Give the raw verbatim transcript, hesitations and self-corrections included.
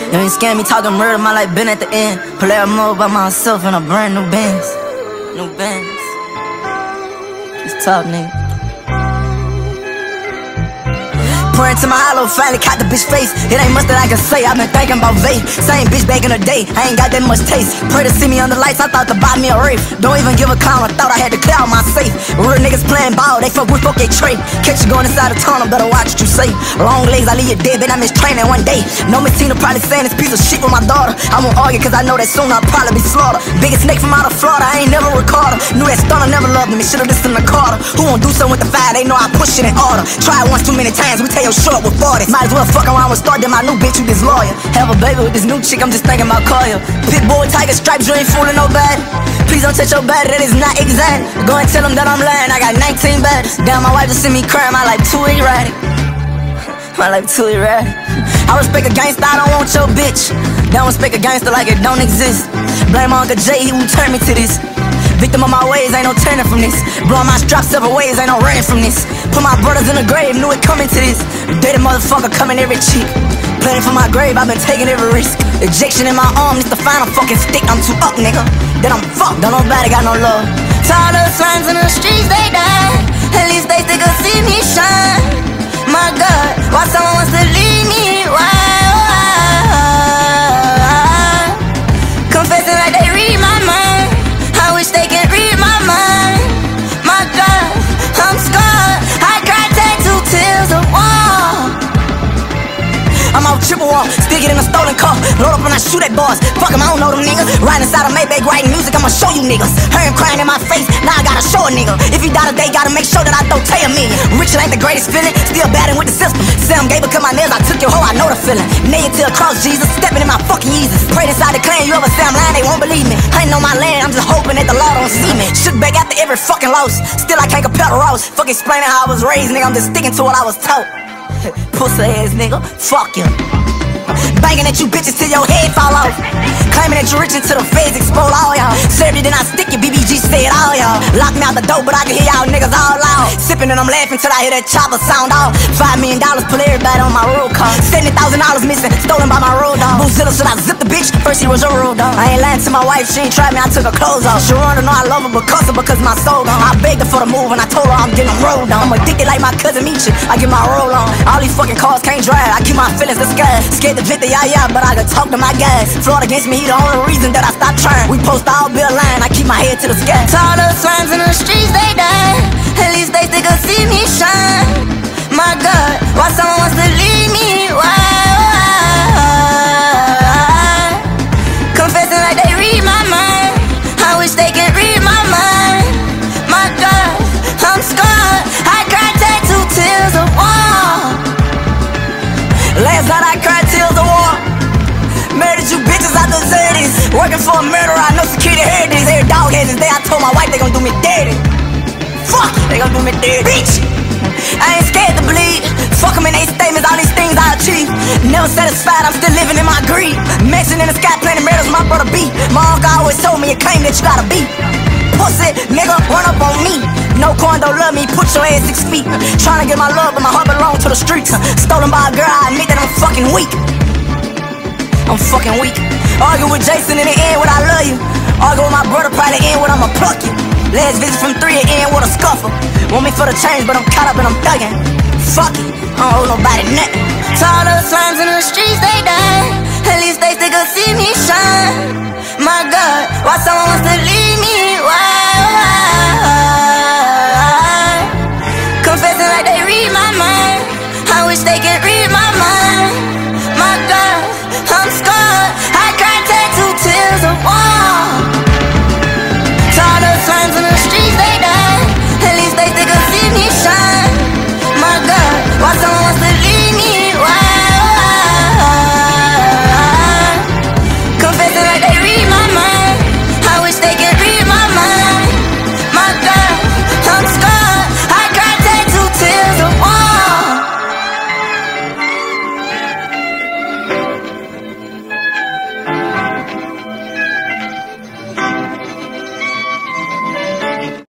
You ain't scared me talking murder, my life been at the end. Player mode by myself in a brand new Benz. New Benz. It's tough, nigga. Praying to my hollow, finally caught the bitch face. It ain't much that I can say, I've been thinking about vape. Same bitch back in the day, I ain't got that much taste. Pray to see me under lights, I thought to buy me a Wraith. Don't even give a clown, I thought I had to clear out my safe. Real niggas playing ball, they fuck with fuck they trade. Catch you going inside the tunnel, better watch what you say. Long legs, I leave you dead, but I miss training one day. Know me Tina probably saying this piece of shit with my daughter. I won't argue cause I know that soon I'll probably be slaughtered. Biggest snake from out of Florida, I ain't never recorded. Knew that stunner never loved me, should've listened to Carter. Who won't do something with the fire, they know I push it in order. Try it once too many times, we tell your short with forty. Might as well fuck around with start, then my new bitch, you this lawyer. Have a baby with this new chick, I'm just thinking about Koya. Pitbull, tiger stripes, you ain't fooling nobody. Please don't touch your body, that is not exact. Go and tell them that I'm lying, I got nineteen baddies. Damn, my wife just see me crying, my life too erratic. My life too erratic. I respect a gangster, I don't want your bitch. Don't respect a gangster like it don't exist. Blame my Uncle Jay, he who turned me to this. Victim of my ways, ain't no turning from this. Blowing my straps several ways, ain't no running from this. Put my brothers in the grave, knew it coming to this. Dated motherfucker coming every cheek. Planning for my grave, I've been taking every risk. Ejection in my arm, it's the final fucking stick. I'm too up, nigga. Then I'm fucked, don't nobody got no love. To all the slimes in the streets, they die. At least they still could see me shine. My God, why someone wants to leave me? Why? Why? Confessing like they read my mind. I wish they can read my mind. My God, I'm scarred. I cried tattoo tears of war. I'm out triple wall, stick it in a stolen car. Load up and I shoot at bars. Fuck 'em, I don't know them niggas. Riding inside a Maybach, writing music, I'ma show you niggas. Heard him crying in my face, now I gotta show a nigga. If he die today, gotta make sure that I don't tell a million. Rich ain't the greatest feeling, still battling with the system. Sam gave it cut my nails, I took your hoe, I know the feeling. Nailed to a cross, Jesus, stepping in my fucking Yeezus. Prayed inside the clan, you ever say I'm lying, they won't believe me. I ain't know my land, I'm just hoping that the law don't see me. Shook back after every fucking loss, still I can't compare to Ross. Fuck explaining how I was raised, nigga, I'm just sticking to what I was taught. Pussy ass nigga, fuck you. Banging at you bitches till your head fall off. Claiming that you're rich until the feds explode all y'all. Served it then I stick you, B B G said all y'all. Lock me out the door but I can hear y'all niggas all loud. Sipping and I'm laughing till I hear that chopper sound off. Five million dollars pull everybody on my road car. Seventy thousand dollars missing, stolen by my road dog. Boozilla should I zip the bitch? First he was a road dog. I ain't lying to my wife, she ain't tried me, I took her clothes off. She wanna know I love her because of because my soul gone. I begged her for the move and I told her I'm getting them rolled on. I'm addicted like my cousin Meechie, I get my roll on. All these fucking cars can't drive, I keep my feelings disguised. Scared to vent the yah-yah, but I can talk to my guys. Fraud against me, he the only reason that I stopped trying. We post all be a line, I keep my head to the sky. To all the slimes in the streets, they die. At least they still could see me shine. My God, why someone wants to leave me? Why? Why? Confessing like they read my mind. I wish they can read my mind. My God, I'm scarred. I cried tattoo tears of war. Last night I cried tears of war. Murdered you bitches, I deserve this. Working for a murderer, I know security heard this. Every dog has his day, I told my wife they gon' do me dirty. Fuck, they gon' do me dirty. Bitch, I ain't scared to bleed. Fuck them in they statements, all these things I achieve. Never satisfied, I'm still living in my greed. Mexing in the sky, planning murders, my brother B. My uncle always told me a claim that you gotta be. Pussy, nigga, run up on me. No coin don't love me, put your ass six feet. Tryna get my love, but my heart belong to the streets. Stolen by a girl, I admit that I'm fucking weak. I'm fucking weak. Argue with Jason in the end what I love you. Argue with my brother, probably end what I'ma pluck you. Last visit from three to end with a scuffle. Want me for the change, but I'm caught up and I'm thugging. Fuck it, I don't owe nobody nothing. To all the slimes in the streets, they die. At least they still could see me shine. My God, why someone wants to leave me? Why?